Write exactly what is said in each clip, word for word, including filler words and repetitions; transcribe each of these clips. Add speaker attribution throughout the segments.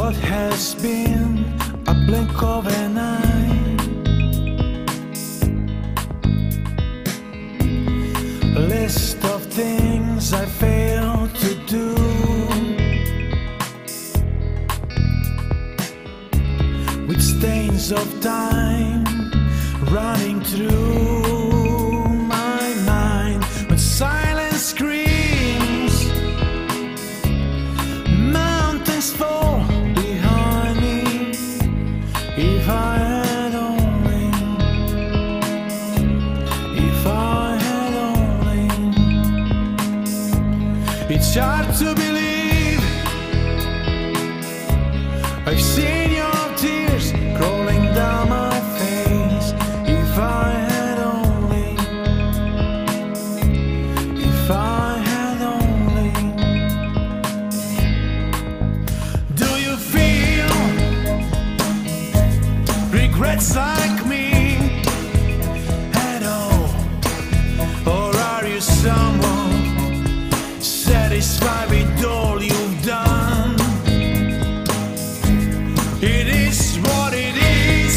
Speaker 1: What has been a blink of an eye, a list of things I failed to do, with stains of time running through my mind. When silence screams, mountains fall behind me. If I had only, if I had only. It's hard to believe I've seen your tears crawling down my face. If I had only, if I had only. Do you feel regrets like me at all? Or are you someone satisfied with all you've done? It is what it is.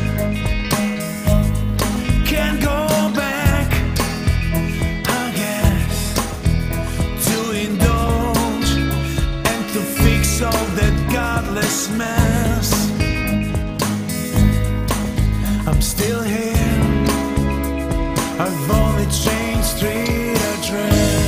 Speaker 1: Can't go back, I guess, to indulge and to fix all that godless mess. I'm still here, I've only changed street address.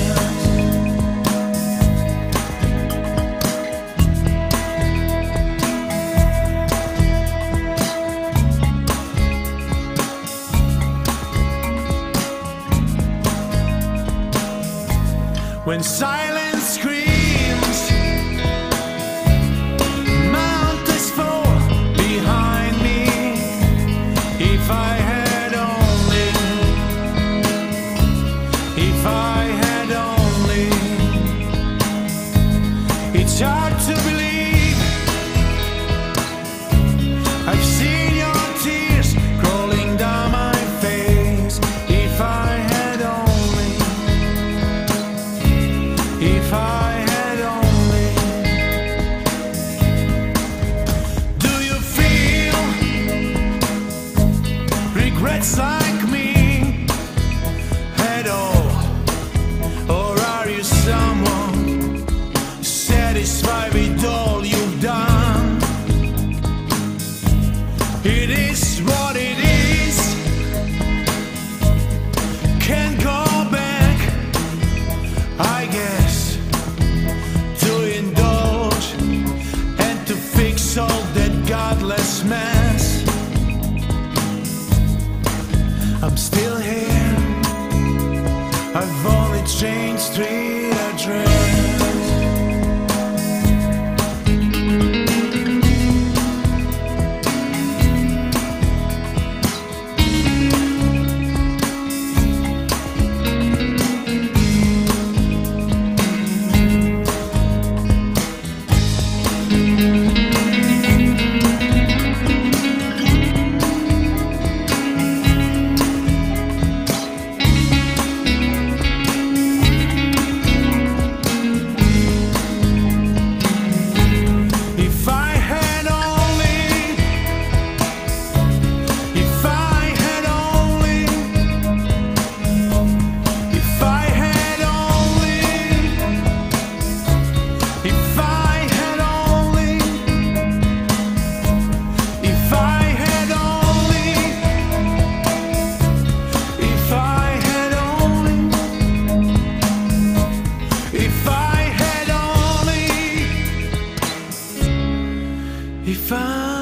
Speaker 1: When silence screams, mountains fall behind me. If I had only, if I had only. It's hard to believe I've seen your tears crawling down my face. If I had only, if I had only. Do you feel regrets like me at all? Or are you someone satisfied with all you've done? It is what it is. Can't go back, I guess, to indulge and to fix all that godless mess. I'm still here, I've only changed street address. If I